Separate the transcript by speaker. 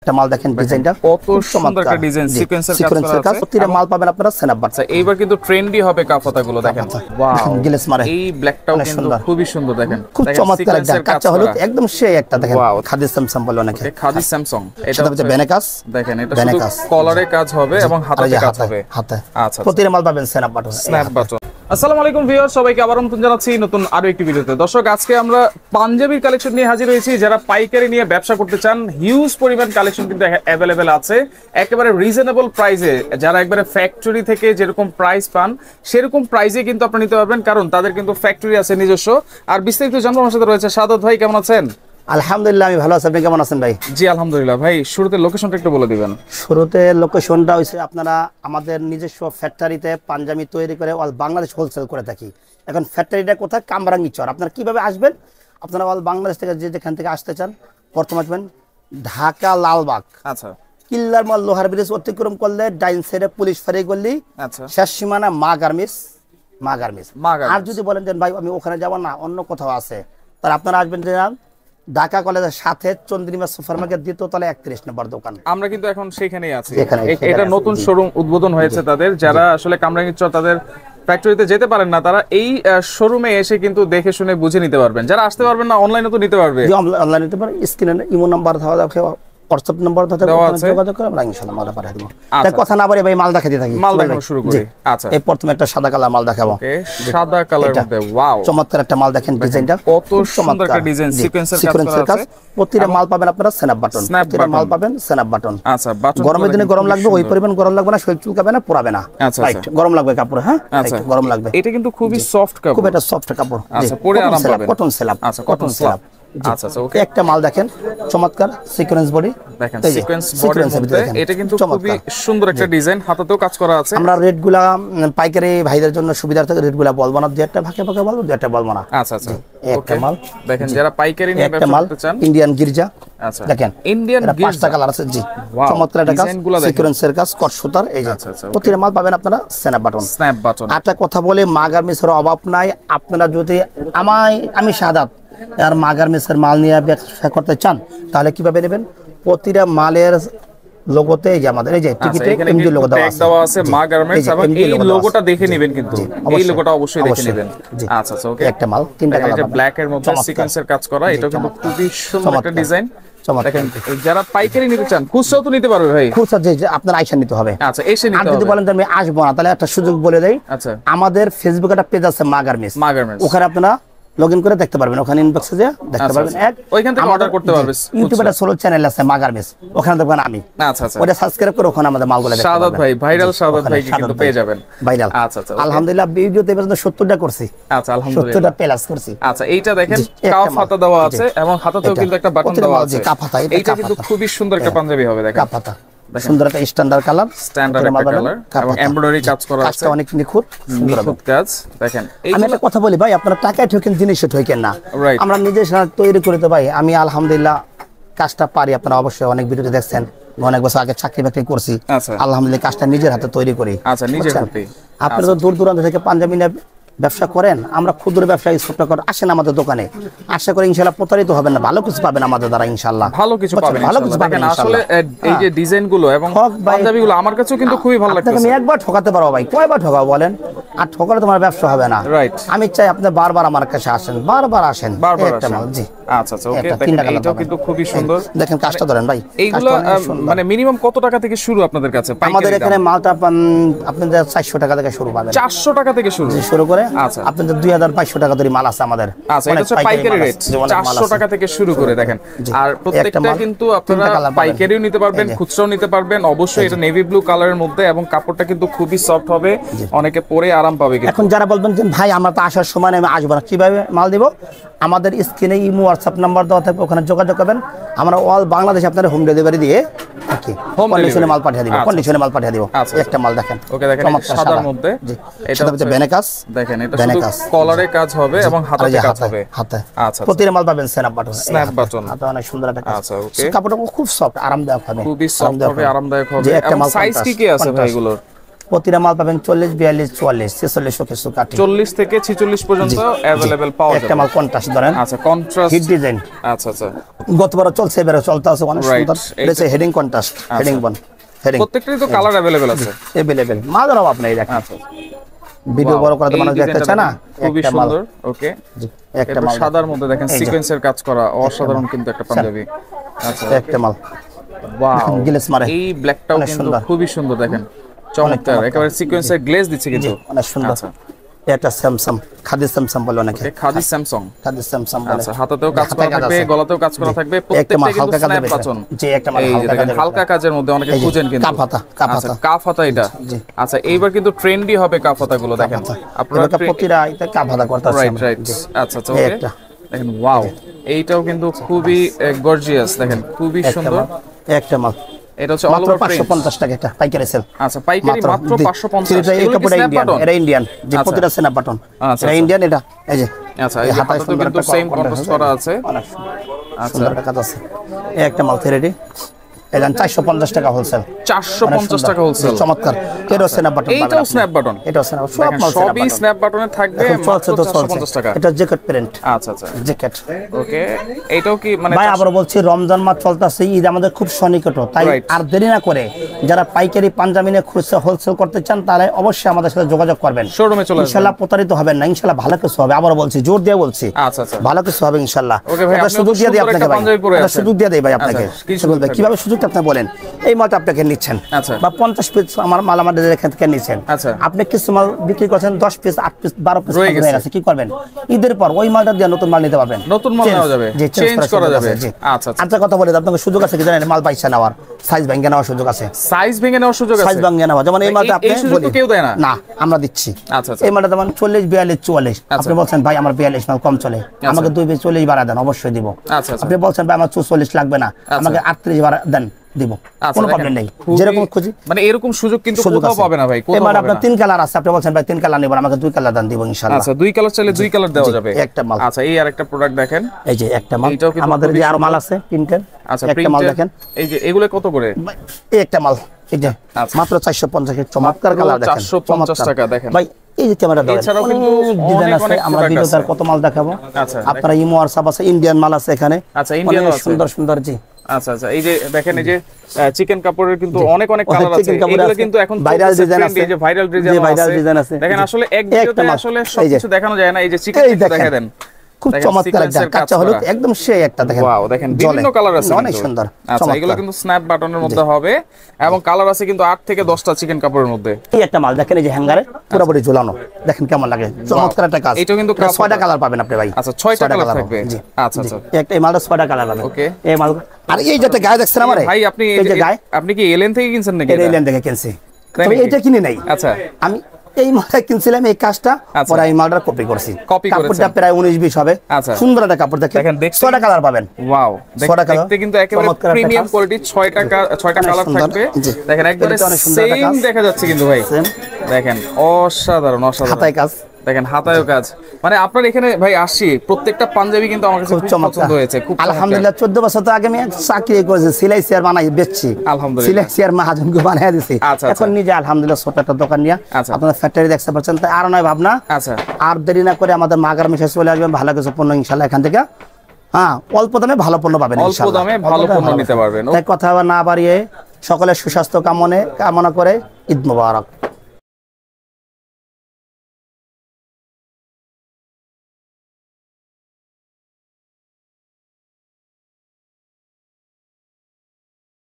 Speaker 1: একটা মাল দেখেন ডিজাইনটা
Speaker 2: কত সুন্দর একটা ডিজাইন সিকোয়েন্সের কাজ আছে।
Speaker 1: প্রতিটা মাল পাবেন আপনারা স্ন্যাপ বাটন।
Speaker 2: এইবার কিন্তু ট্রেন্ডি হবে কাফতাগুলো দেখেন। ওয়াও
Speaker 1: গ্লেস মারে
Speaker 2: এই ব্ল্যাকটাও কিন্তু খুবই সুন্দর দেখেন।
Speaker 1: খুব চমৎকার একটা কাঁচা হলুদ একদম সেই একটা দেখেন। খাদি স্যামসাং বলে অনেকে।
Speaker 2: খাদি স্যামসাং এটা হচ্ছে
Speaker 1: বেনেকাস
Speaker 2: দেখেন। এটা শুধু কলারে কাজ হবে এবং হাতে কাজ হবে।
Speaker 1: হাতে
Speaker 2: আচ্ছা
Speaker 1: প্রতিটা মাল পাবেন স্ন্যাপ বাটন।
Speaker 2: Snap button. আসসালামু আলাইকুম ভিউয়ার, সবাইকে আবার আমন্ত্রণ জানাচ্ছি নতুন আরো একটি ভিডিওতে। দর্শক আজকে আমরা পাঞ্জাবির কালেকশন নিয়ে হাজির হয়েছি। যারা পাইকারি নিয়ে ব্যবসা করতে চান, হিউজ পরিমাণ কালেকশন কিন্তু অ্যাভেলেবেল আছে একেবারে রিজনেবল প্রাইসে। যারা একবারে ফ্যাক্টরি থেকে যেরকম প্রাইস পান সেরকম প্রাইসে কিন্তু আপনি নিতে পারবেন, কারণ তাদের কিন্তু ফ্যাক্টরি আছে নিজস্ব। আর বিস্তারিত জানবো আমার সাথে রয়েছে সাদত ভাই। কেমন আছেন?
Speaker 1: আলহামদুলিল্লাহ আমি ভালো আছি, আপনি কেমন আছেন ভাই?
Speaker 2: জি আলহামদুলিল্লাহ। ভাই শুরুতে লোকেশনটা একটু বলে দিবেন।
Speaker 1: শুরুতে লোকেশনটা হইছে আপনারা আমাদের নিজস্ব ফ্যাক্টরিতে পাঞ্জাবি তৈরি করে অল বাংলাদেশ হোলসেল করে থাকি। এখন ফ্যাক্টরিটা কোথায়? কামরাঙ্গীরচর। আপনারা কিভাবে আসবেন? আপনারা অল বাংলাদেশ থেকে যেখান থেকে আসতে চান প্রথম আসবেন ঢাকা লালবাগ।
Speaker 2: আচ্ছা।
Speaker 1: কিল্লার মাল লোহার ব্রিজ অতিক্রম করলে ডাইন সাইডে পুলিশ ফাঁড়ি করলি
Speaker 2: আচ্ছা
Speaker 1: শেষ সীমানা মা গার্মেন্টস। আর যদি বলেন যে ভাই আমি ওখানে যাব না, অন্য কোথাও আছে, তাহলে আপনারা আসবেন যে ঢাকা কলেজের সাথে চন্দ্রিমা সুপার মার্কেট দ্বিতীয় তলায় 31 নম্বর দোকান।
Speaker 2: আমরা কিন্তু এখন সেখানেই আছি। এটা নতুন শোরুম উদ্বোধন হয়েছে তাদের। যারা আসলে কামরাঙ্গীরচর তাদের ফ্যাক্টরিতে যেতে পারেন না, তারা এই শোরুমে এসে কিন্তু দেখে শুনে বুঝে নিতে পারবেন। যারা আসতে পারবেন না অনলাইনে তো নিতে পারবে।
Speaker 1: অনলাইনে নিতে পারে, স্ক্রিনে ইমো নাম্বার হোয়াটসঅ্যাপ নাম্বার যোগাযোগ করে আমরা ইনশাআল্লাহ মাল পাঠিয়ে দেব। তাই কথা না বলে ভাই মাল দেখাতে থাকি।
Speaker 2: মাল দেখানো শুরু করি। আচ্ছা
Speaker 1: এই প্রথমে একটা সাদা কালার মাল দেখাবো।
Speaker 2: ওকে সাদা কালার মধ্যে ওয়াও
Speaker 1: চমৎকার একটা মাল দেখেন। ডিজাইনটা
Speaker 2: কত সুন্দর একটা ডিজাইন, সিকোয়েন্সের কাজ।
Speaker 1: প্রতিটা মাল পাবেন আপনারা স্ন্যাপ বাটন। প্রতিটা মাল পাবেন স্ন্যাপ বাটন।
Speaker 2: আচ্ছা বাটন।
Speaker 1: গরমের দিনে গরম লাগবে, ওই পরিমাণ গরম লাগবে না, শরীর চুলকাবে না, পোড়াবে না।
Speaker 2: আচ্ছা
Speaker 1: রাইট, গরম লাগবে কাপড়। হ্যাঁ গরম লাগবে।
Speaker 2: এটা কিন্তু খুবই সফট কাপড়,
Speaker 1: খুব একটা সফট কাপড়।
Speaker 2: আচ্ছা পরে আরাম পাবেন।
Speaker 1: Cotton slab.
Speaker 2: আচ্ছা কটন স্ল্যাব। আচ্ছা আচ্ছা ওকে।
Speaker 1: একটা মাল দেখেন চমৎকার সিকোয়েন্স বডি
Speaker 2: দেখেন। সিকোয়েন্স বডির মধ্যে এটা কিন্তু খুবই সুন্দর একটা ডিজাইন, হাতাতেও কাজ করা আছে।
Speaker 1: আমরা রেটগুলা পাইকারি ভাইদের জন্য সুবিধার্থে রেটগুলা বলবো না, দুই একটা ভাগে ভাগে বলবো, দুই একটা বলবো না।
Speaker 2: আচ্ছা আচ্ছা
Speaker 1: একটা মাল
Speaker 2: দেখেন যারা পাইকারি নিয়ে ব্যবসা করতে চান।
Speaker 1: ইন্ডিয়ান গির্জা।
Speaker 2: আচ্ছা
Speaker 1: দেখেন
Speaker 2: ইন্ডিয়ান গির্জা
Speaker 1: পাঁচটা কালার আছে। জি চমৎকার একটা কাজ, সিকোয়েন্সের কাজ, কট সুতার। এই যে প্রতিটা মাল পাবেন আপনারা স্ন্যাপ বাটন।
Speaker 2: Snap button.
Speaker 1: একটা কথা বলে মা গার্মেন্টসের অভাব নাই। আপনারা যদি আমি সাদাত আর মা গার্মেন্টসের মাল নিয়ে ব্যবসা করতে চান তাহলে কিভাবে নেবেন? প্রতিটা মালের লোগোতে এই যে আমাদের এই যে টিকিটে এমজি লোগো দেওয়া
Speaker 2: আছে মা গার্মেন্টস, এবং এই লোগোটা দেখে নেবেন কিন্তু। এই লোগোটা অবশ্যই দেখে নেবেন। আচ্ছা আচ্ছা ওকে।
Speaker 1: একটা মাল তিনটা কালার,
Speaker 2: এটা ব্ল্যাক এর মধ্যে সিকোয়েন্সের কাজ করা। এটা কিন্তু খুবই সুন্দর একটা ডিজাইন। দেখেন যারা পাইকারি নিতে চান, খুচরাও তো নিতে পারবে ভাই।
Speaker 1: খুচরা যে আপনার আইসা নিতে হবে।
Speaker 2: আচ্ছা এসে নিতে হবে।
Speaker 1: আর যদি বলেন আমি আসবো না, তাহলে একটা সুযোগ বলে দেই।
Speaker 2: আচ্ছা
Speaker 1: আমাদের ফেসবুকে একটা পেজ আছে মা গার্মেন্টস। ওখানে আপনারা লগইন করে দেখতে পারবেন, ওখানে ইনবক্সে যা দেখতে পারবেন।
Speaker 2: ওইখান থেকে অর্ডার করতে পারবেন।
Speaker 1: ইউটিউবে একটা সোলো চ্যানেল আছে মা গার্মেন্টস, ওখানে দেখবেন আমি।
Speaker 2: আচ্ছা আচ্ছা
Speaker 1: ওটা সাবস্ক্রাইব করে ওখানে আমাদের মালগুলো দেখতে পারবেন।
Speaker 2: সাদত ভাই ভাইরাল সাদত ভাই কিন্তু পেয়ে যাবেন।
Speaker 1: ভাইরাল।
Speaker 2: আচ্ছা আচ্ছা
Speaker 1: আলহামদুলিল্লাহ ভিডিওতে পর্যন্ত 70টা করছি।
Speaker 2: আচ্ছা আলহামদুলিল্লাহ
Speaker 1: 70টা প্লাস করছি।
Speaker 2: আচ্ছা এইটা দেখেন কাফ হাতা দেওয়া আছে এবং হাতাতেও কিন্তু একটা বাটন দেওয়া আছে। এইটা কিন্তু খুবই সুন্দর একটা পাঞ্জাবি হবে। দেখেন
Speaker 1: কাফ হাতা সুন্দর একটা স্ট্যান্ডার্ড কালার,
Speaker 2: স্ট্যান্ডার্ড একটা কালার এবং এমব্রয়ডারি কাজ করা আছে।
Speaker 1: কাজটা অনেক নিখুঁত সুন্দর
Speaker 2: কাজ। দেখেন
Speaker 1: আমি একটা কথা বলি ভাই, আপনারা টাকায় ঠকেন জিনিসে ঠকেন না। আমরা নিজে তৈরি করে তো ভাই, আমি আলহামদুলিল্লাহ কাজটা পারি। আপনারা অবশ্যই অনেক ভিডিওতে দেখছেন, অনেক বছর আগে চাকরি বাকরি করছি। আলহামদুলিল্লাহ কাজটা নিজের হাতে তৈরি করি।
Speaker 2: আচ্ছা নিজের হাতে।
Speaker 1: আপনারা তো দূর দূরান্ত থেকে পাঞ্জাবি নিয়ে ব্যবসা করেন, আমরা ক্ষুদ্র ব্যবসায়ী ছোট করে আসেন আমাদের দোকানে। আশা করি ইনশাআল্লাহ প্রতারিত হবেন না, ভালো কিছু পাবেন আমাদের দ্বারা ইনশাআল্লাহ।
Speaker 2: ভালো কিছু পাবেন, ভালো কিছু পাবেন। আসলে এই যে ডিজাইনগুলো এবং পাঞ্জাবিগুলো আমার কাছেও কিন্তু খুবই ভালো লাগছে।
Speaker 1: আমি একবার ঠকাতে পারবো ভাই, কয়বার ঠকাবো বলেন? আর ঠকালে তোমার ব্যবসা হবে না।
Speaker 2: রাইট।
Speaker 1: আমি চাই আপনি বারবার আমার কাছে আসেন, বারবার আসেন।
Speaker 2: একটা মাল। জি আচ্ছা আচ্ছা ওকে। দেখেন এটাও কিন্তু খুবই সুন্দর।
Speaker 1: দেখেন কাজটা ধরেন ভাই।
Speaker 2: এইগুলো মানে মিনিমাম কত টাকা থেকে শুরু আপনাদের কাছে?
Speaker 1: আমাদের এখানে মালটা আপনাদের 400 টাকা থেকে শুরু পাবেন।
Speaker 2: 400 টাকা থেকে শুরু করে
Speaker 1: আচ্ছা আপনাদের 2500 টাকা ধরে মাল আছে আমাদের।
Speaker 2: আচ্ছা এটা হচ্ছে পাইকারি রেট 400 টাকা থেকে শুরু করে। দেখেন আর প্রত্যেকটা কিন্তু আপনারা পাইকারিও নিতে পারবেন, খুচরাও নিতে পারবেন। অবশ্যই এটা নেভি ব্লু কালারের মধ্যে এবং কাপড়টা কিন্তু খুবই সফট হবে, অনেকে পরে আরাম পাবে।
Speaker 1: এখন যারা বলবেন যে ভাই আমরা তো আসার সময় আমি আসবো না, কিভাবে মাল দিব? আমাদের স্ক্রিনে ইমো হোয়াটসঅ্যাপ নাম্বার দেওয়া থাকবে, ওখানে যোগাযোগ করবেন। আমরা অল বাংলাদেশে আপনাদের হোম ডেলিভারি দিয়ে কন্ডিশনে মাল পাঠিয়ে দিব। কন্ডিশনে মাল পাঠিয়ে দিব। একটা মাল দেখেন।
Speaker 2: ওকে দেখেন সাদার মধ্যে।
Speaker 1: এটা হচ্ছে বেনেকাস।
Speaker 2: দেখেন এটা শুধু কলারে কাজ হবে এবং হাতে কাজ হবে।
Speaker 1: হাতে। আচ্ছা প্রতিটা মাল পাবেন স্ন্যাপ বাটন।
Speaker 2: Snap button.
Speaker 1: হাতে অনেক সুন্দর একটা কাজ।
Speaker 2: আচ্ছা ওকে।
Speaker 1: কাপড়টা খুব সফট, আরামদায়ক হবে।
Speaker 2: খুবই সফট হবে, আরামদায়ক হবে। এবং সাইজ কি কি আছে ভাই এগুলোর?
Speaker 1: প্রতিটা মাল পাবেন 40 42 44 46 কিছু কাটি
Speaker 2: 40 থেকে 46 পর্যন্ত अवेलेबल পাওয়া যাবে।
Speaker 1: একটা মাল কন্ট্রাস্ট ধরেন,
Speaker 2: আচ্ছা কন্ট্রাস্ট
Speaker 1: হিট ডিজাইন,
Speaker 2: আচ্ছা আচ্ছা
Speaker 1: গতবার চলছে এবারে চলতে আছে অনেক সুন্দর। এটা হচ্ছে হেডিং কন্ট্রাস্ট, হেডিং বন, হেডিং
Speaker 2: প্রত্যেকটারই তো কালার अवेलेबल আছে।
Speaker 1: अवेलेबल মাল দাও আপনি এই দেখেন।
Speaker 2: আচ্ছা
Speaker 1: ভিডিও বড় করে তো মানুষ দেখতে চায় না।
Speaker 2: খুবই
Speaker 1: একটা মাল,
Speaker 2: সুন্দর। ওকে
Speaker 1: একটা মাল
Speaker 2: সাদার মধ্যে দেখেন সিকোয়েন্সের কাজ করা, অসাধারণ কিন্তু একটা পাঞ্জাবি। আচ্ছা
Speaker 1: একটা মাল
Speaker 2: ওয়াও,
Speaker 1: গ্লেজ মারে,
Speaker 2: এই ব্ল্যাকটাও কিন্তু খুবই সুন্দর দেখেন, চমৎকার, একেবারে সিকোয়েন্সের গ্লেজ দিচ্ছে কিন্তু
Speaker 1: অনেক সুন্দর।
Speaker 2: আচ্ছা
Speaker 1: এটা স্যামসাং, খাদি স্যামসাং বলে অনেকে,
Speaker 2: খাদি স্যামসাং,
Speaker 1: খাদি স্যামসাং বলে।
Speaker 2: আচ্ছা হাতাতেও কাজ করা থাকবে, গলাতেও কাজ করা থাকবে, প্রত্যেকটা কিন্তু স্ন্যাপ বাটন।
Speaker 1: জি একটা মাল
Speaker 2: এই যে দেখেন হালকা কাজের মধ্যে অনেকে খুঁজেন কিন্তু
Speaker 1: কাফ হাতা, কাফ হাতা,
Speaker 2: কাফ হাতা এটা। আচ্ছা এইবার কিন্তু ট্রেন্ডি হবে কাফ হাতাগুলো দেখেন আপনারা,
Speaker 1: প্রতিটা এটা কাফ হাতা করতে আছে।
Speaker 2: Right right. আচ্ছা আচ্ছা ওকে দেখেন ওয়াও, এইটাও কিন্তু খুবই গর্জিয়াস দেখেন, খুবই সুন্দর
Speaker 1: একটা মাল।
Speaker 2: এটা হচ্ছে অল
Speaker 1: মাত্র
Speaker 2: ওভার
Speaker 1: 550 টাকা, এটা পাইকারি সেল।
Speaker 2: আচ্ছা পাইকারি মাত্র 550।
Speaker 1: এটা কাপড় ইন্ডিয়ান, এটা ইন্ডিয়ান, যে প্রতিটা স্ন্যাপ বাটন এটা ইন্ডিয়ান। এটা এই যে
Speaker 2: আচ্ছা এই হাতাতে কিন্তু সেম কন্ট্রাস্ট করা আছে।
Speaker 1: আচ্ছা কাজ আছে। একটা মাল থেরেডি, এটা 450 টাকা হোলসেল,
Speaker 2: 450 টাকা হোলসেল,
Speaker 1: চমৎকার। এটা স্ন্যাপ বাটন,
Speaker 2: এইটাও স্ন্যাপ বাটন,
Speaker 1: এটা স্ন্যাপ, সব মাল
Speaker 2: সবই স্ন্যাপ বাটনে থাকবে মাত্র 450 টাকা।
Speaker 1: এটা জ্যাকেট প্রিন্ট।
Speaker 2: আচ্ছা আচ্ছা
Speaker 1: জ্যাকেট
Speaker 2: ওকে, এইটাও কি মানে
Speaker 1: ভাই আবার বলছি রমজান মাস চলতেছে, ঈদ আমাদের খুব সনিকট, তাই আর দেরি না করে যারা পাইকারি পাঞ্জাবি নিয়ে খুচরা হোলসেল করতে চান তারা অবশ্যই আমাদের সাথে যোগাযোগ করবেন।
Speaker 2: শোরুমে চলে আসবেন,
Speaker 1: ইনশাআল্লাহ প্রতারিত হবেন না, ইনশাআল্লাহ ভালো কিছু হবে। আবার বলছি, জোর দিয়ে বলছি,
Speaker 2: আচ্ছা আচ্ছা
Speaker 1: ভালো কিছু হবে ইনশাআল্লাহ।
Speaker 2: ওকে ভাই,
Speaker 1: এটা সুযোগ দিয়ে দিই আপনাকে ভাই, এটা সুযোগ দিয়ে দেই ভাই আপনাকে। বলবে কিভাবে সুযোগটা আপনি বলেন। এই মালটা আপনাকে নিচ্ছেন বা 50 পিস আমার মাল আমাদের এখান থেকে নিচ্ছেন, আপনি কিছু মাল বিক্রি করছেন 10 পিস 8 পিস 12 পিস হয়ে গেছে, কি করবেন? ঈদের পর ওই মালটা দিয়ে নতুন মাল নিতে পারবেন,
Speaker 2: নতুন মাল নেওয়া যাবে, চেঞ্জ করা যাবে। আচ্ছা
Speaker 1: আচ্ছা কথা বলে আপনাকে সুযোগ আছে কি জানেন? মাল পাইছে নেওয়ার, সাইজ ভেঙে নেওয়ার সুযোগ আছে,
Speaker 2: সাইজ ভেঙে নেওয়ার সুযোগ আছে,
Speaker 1: সাইজ ভেঙে নেওয়া। যেমন এই মালটা আপনি বলি
Speaker 2: কেউ দেয় না,
Speaker 1: না আমরা দিচ্ছি।
Speaker 2: আচ্ছা
Speaker 1: এই মালটা যেমন 40 42 44, আপনি বলছেন ভাই আমার 42 মাল কম চলে, আমাকে 2 পিস 40 বাড়া দেন, অবশ্যই দিব। আপনি বলছেন ভাই আমার 44 লাগবে না, আমাকে 38 বাড়া দেন, দিব, কোনো প্রবলেম নেই। যেরকম খুঁজি
Speaker 2: মানে এরকম সুযোগ কিন্তু কোথাও পাবে না ভাই, কোথাও
Speaker 1: পাবে না। আপনার 3 কালার আছে, আপনি বলছেন ভাই 3 কালার নেব, আমাকে 2 কালার দেন, দিব ইনশাআল্লাহ।
Speaker 2: আচ্ছা 2 কালার চাইলে 2 কালার দেওয়া যাবে।
Speaker 1: একটা মাল।
Speaker 2: আচ্ছা এই আরেকটা প্রোডাক্ট দেখেন,
Speaker 1: এই যে একটা মাল, আমাদের যে আরো মাল আছে প্রিন্টের।
Speaker 2: আচ্ছা
Speaker 1: একটা মাল দেখেন,
Speaker 2: এই যে এগুলো কত করে?
Speaker 1: এই একটা মাল, এই যে মাত্র 450 এর চমৎকার কালার দেখেন,
Speaker 2: 450 টাকা দেখেন
Speaker 1: ভাই। এই যে ক্যামেরা দেখেন,
Speaker 2: এছাড়াও কিন্তু
Speaker 1: ডিজাইন আছে, আমরা ভিডিওতে কত মাল দেখাবো।
Speaker 2: আচ্ছা
Speaker 1: আপনারা ইমো হোয়াটসঅ্যাপ আছে, ইন্ডিয়ান মাল আছে এখানে।
Speaker 2: আচ্ছা ইন্ডিয়ান আছে,
Speaker 1: সুন্দর সুন্দর। জি
Speaker 2: আচ্ছা আচ্ছা এই যে দেখেন, এই যে চিকেন কাপড়ের কিন্তু অনেক অনেক কালার আছে, এগুলো কিন্তু এখন
Speaker 1: ভাইরাল ডিজাইন আছে,
Speaker 2: এই যে ভাইরাল ডিজাইন আছে দেখেন। আসলে এক ভিডিওতে আসলে সবকিছু দেখানো যায় না। এই যে চিকেন দেখা দেন,
Speaker 1: খুব চমৎকার একটা কাঁচা হলুদ, একদম সেই একটা দেখেন।
Speaker 2: ওয়াও দেখেন বিভিন্ন কালার আছে,
Speaker 1: অনেক সুন্দর।
Speaker 2: আচ্ছা এগুলো কিন্তু স্ন্যাপ বাটনের মধ্যে হবে এবং কালার আছে কিন্তু 8 থেকে 10টা চিকেন কাপড়ের মধ্যে।
Speaker 1: এই একটা মাল দেখেন, এই যে হ্যাঙ্গারে পুরোপুরি ঝুলানো, দেখেন কেমন লাগে, চমৎকার একটা কাজ।
Speaker 2: এটা কিন্তু
Speaker 1: 6টা কালার পাবেন আপনি ভাই।
Speaker 2: আচ্ছা 6টা কালার থাকবে। আচ্ছা আচ্ছা
Speaker 1: একটা এই মালটা 6টা কালার পাবেন।
Speaker 2: ওকে
Speaker 1: এই মাল। আর এই যেটা গায়ে দেখছেন আমারে
Speaker 2: ভাই, আপনি এই যে গায়ে আপনি কি এলেন থেকে কিনছেন নাকি?
Speaker 1: এলেন থেকে কিনছি, তবে এটা কিনে নাই।
Speaker 2: আচ্ছা আমি
Speaker 1: এই মালটা কিনছিলাম, এই কাজটা পরে এই মালটা কপি করছি, কাপড়টা প্রায় 19-20 হবে। সুন্দর একটা কাপড় দেখেন, 6টা কালার পাবেন।
Speaker 2: ওয়াও দেখতে কিন্তু একেবারে প্রিমিয়াম কোয়ালিটি, 6টা কালার থাকবে দেখেন, একবারে সেম দেখা যাচ্ছে কিন্তু ভাই, দেখেন অসাধারণ অসাধারণ।
Speaker 1: হাতায় কাজ
Speaker 2: দেখেন, হাতায়ও কাজ, মানে আপনার এখানে ভাই আসছি, প্রত্যেকটা পাঞ্জাবি কিন্তু আমার কাছে খুব পছন্দ হয়েছে। খুব
Speaker 1: আলহামদুলিল্লাহ 14 বছর তো আগে আমি চাকরি করেছি, সেলাই চেয়ার বানাই বেচছি, আলহামদুলিল্লাহ সেলাই চেয়ার মাহাজনকে বানাই দিছি। এখন নিজে আলহামদুলিল্লাহ ছোট একটা দোকান নিয়ে আপনারা ফ্যাক্টরি দেখতে পাচ্ছেন, তাই আর নয় ভাবনা।
Speaker 2: আচ্ছা
Speaker 1: আর দেরি না করে আমাদের মাগার মিশে চলে আসবেন, ভালো কিছু পণ্য ইনশাআল্লাহ এখান থেকে, হ্যাঁ অল্প দামে ভালো পণ্য পাবেন,
Speaker 2: অল্প দামে ভালো পণ্য নিতে পারবেন।
Speaker 1: তাই কথা না বাড়িয়ে সকলের সুস্বাস্থ্য কামনা করে ঈদ মোবারক।